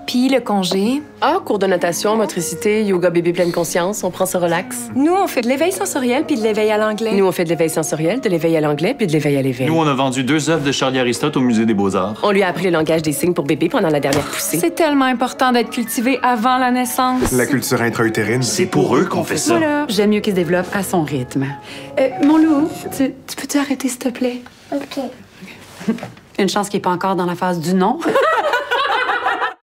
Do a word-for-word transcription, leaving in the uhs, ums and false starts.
Puis le congé. Ah, cours de natation, motricité, yoga bébé pleine conscience, on prend ça relax. Nous, on fait de l'éveil sensoriel puis de l'éveil à l'anglais. Nous, on fait de l'éveil sensoriel, de l'éveil à l'anglais, puis de l'éveil à l'éveil. Nous, on a vendu deux œuvres de Charlie Aristote au Musée des Beaux-Arts. On lui a appris le langage des signes pour bébé pendant la dernière poussée. C'est tellement important d'être cultivé avant la naissance. La culture intra-utérine. C'est pour eux qu'on fait ça. Voilà. J'aime mieux qu'il se développe à son rythme. Euh, mon loup, tu, tu peux-tu arrêter, s'il te plaît? OK. Une chance qu'il n'est pas encore dans la phase du non.